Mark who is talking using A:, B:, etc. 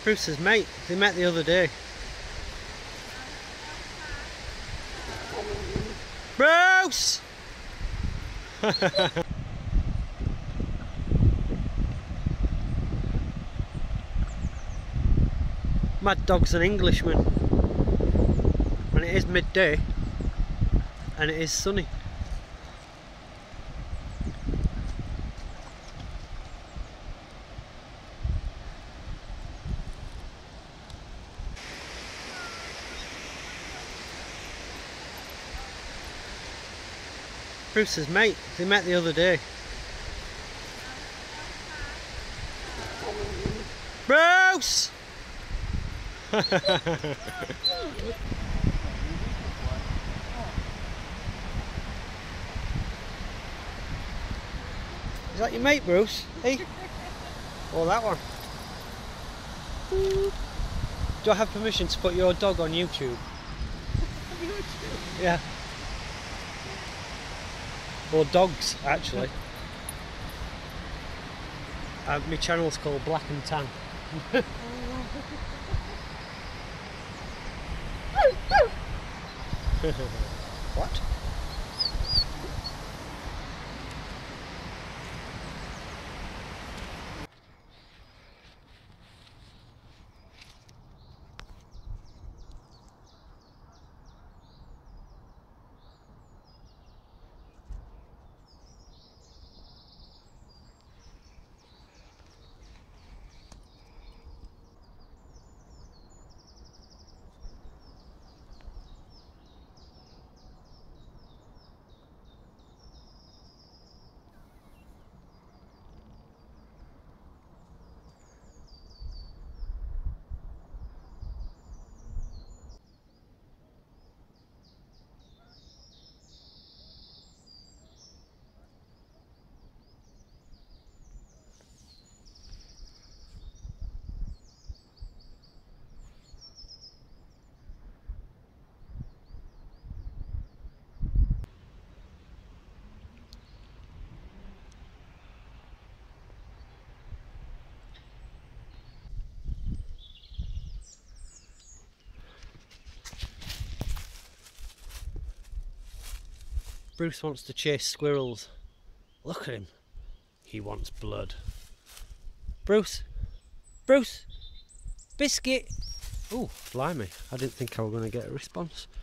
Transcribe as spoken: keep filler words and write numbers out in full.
A: Bruce's mate, they met the other day. Bruce! Mad Dog's an Englishman. And it is midday. And it is sunny. Bruce's mate, they met the other day. Bruce! Is that your mate, Bruce? Hey? Or that one? Do I have permission to put your dog on YouTube? Yeah. Or dogs, actually. Uh, my channel's called Black and Tan. What? Bruce wants to chase squirrels. Look at him. He wants blood. Bruce! Bruce! Biscuit! Oh, blimey. I didn't think I was going to get a response.